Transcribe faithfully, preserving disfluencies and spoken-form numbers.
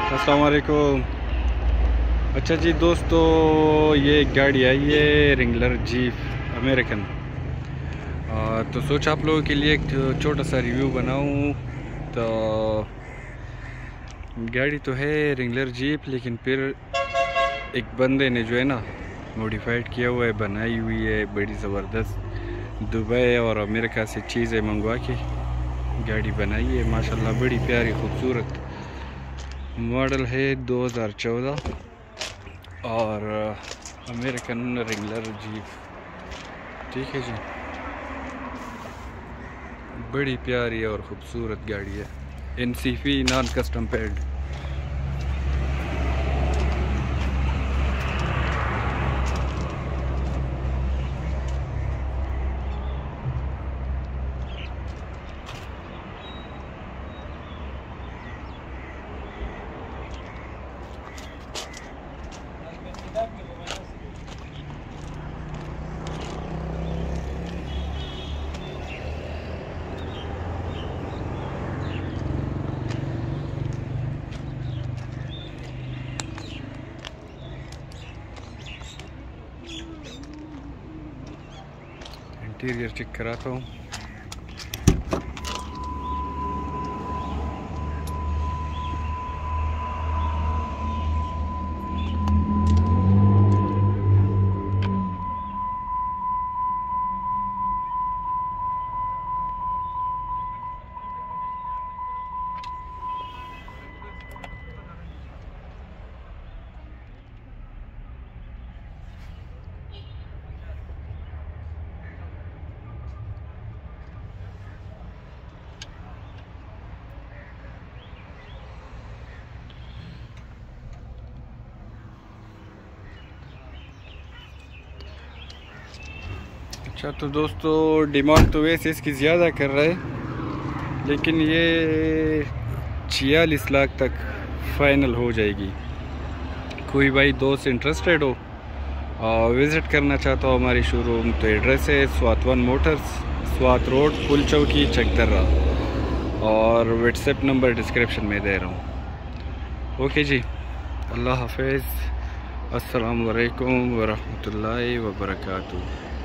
अस्सलाम वालेकुम। अच्छा जी दोस्तों, ये एक गाड़ी आई है रेंगलर जीप अमेरिकन। तो सोचा आप लोगों के लिए एक छोटा सा रिव्यू बनाऊं। तो गाड़ी तो है रेंगलर जीप, लेकिन फिर एक बंदे ने जो है ना मॉडिफाइड किया हुआ है, बनाई हुई है बड़ी ज़बरदस्त। दुबई और अमेरिका से चीज़ें मंगवा के गाड़ी बनाई है माशाल्लाह, बड़ी प्यारी खूबसूरत। मॉडल है दो हज़ार चौदह और अमेरिकन रेंगलर जीप। ठीक है जी, बड़ी प्यारी और ख़ूबसूरत गाड़ी है। N C P non custom paid. Interior check कराता हूँ। अच्छा तो दोस्तों, डिमांड तो वैसे इसकी ज़्यादा कर रहा है, लेकिन ये छियालीस लाख तक फाइनल हो जाएगी। कोई भाई दोस्त इंटरेस्टेड हो और विज़िट करना चाहता हो हमारी शोरूम, तो एड्रेस है Swat one motors, Swat road, पुल चौकी, चकदर्रा, और व्हाट्सएप नंबर डिस्क्रिप्शन में दे रहा हूँ। ओके जी, अल्लाह हाफिज़। अस्सलाम वालेकुम वरहमतुल्लाहि वबरकातुहू।